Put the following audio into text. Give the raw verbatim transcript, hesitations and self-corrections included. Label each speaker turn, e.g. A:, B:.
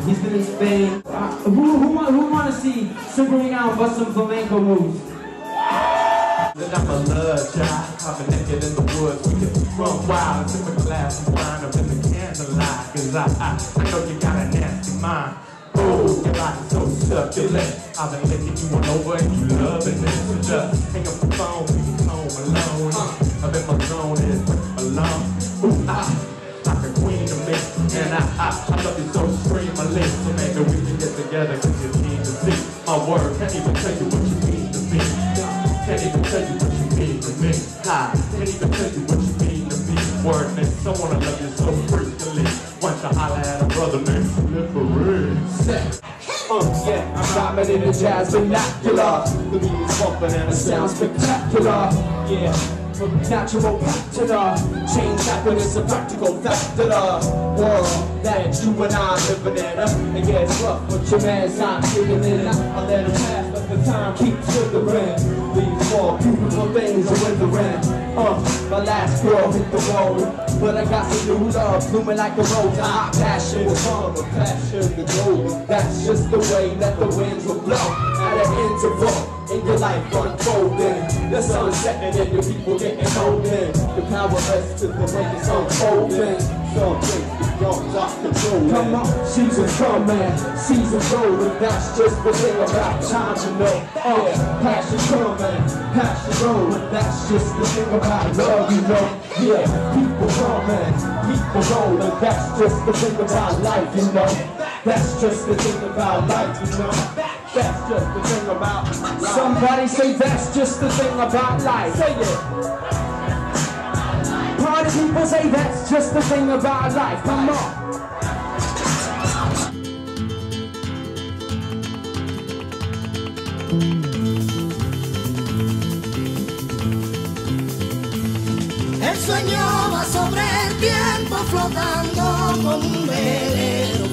A: He's been in Spain. Uh, who who, who want to see Sabrina bust some flamenco moves?
B: Then I'm a love child. I've been naked in the woods. We can run wild and sip a glass of wine up in the candlelight. Cause I, I, I know you got a nasty mind. Oh, your body's so succulent. I've been licking you on over and you loving it. So just hang up the phone, leave home alone. Uh, I've been my zone is alone. Ooh, ah, like a queen to me. And I, I, I love you so supremely. So maybe we can get together cause you need to see my word. Can't even tell you what you mean to me. Can't even tell you what you mean to me. I can't even tell you what you mean to me. Word, man, so wanna love you so freakily. Want to holler at a brother named Slippery. Uh, yeah, I'm dominating the jazz vernacular. The beat is bumping and it sounds spectacular. Yeah, from natural patina. Change happiness a practical factor. World that you and I living in. Uh, and yeah, it's rough, but your man's not giving in. I let him pass, but the time keeps withering. These more beautiful things are withering. Uh, my last girl hit the road, but I got some new love blooming like a rose. Hot passion will come, a passion to go. That's just the way that the winds will blow. At an interval in your life unfolding, the sun setting and your people getting golden. The power rests to the way it's unfolding. Some things beyond our control. Come on, seasons come man, seasons rolling. That's just the thing about time to know. Uh, passion come man, passion rolling. That's just the thing about love, you know. Yeah, people come man, people rolling. That's just the thing about life, you know. That's just the thing about life, you know. That's just the thing about life. Somebody say that's just the thing about life. Say it. Party people say that's just the thing about life. Come on.
C: El sueño va sobre el tiempo flotando como un velero.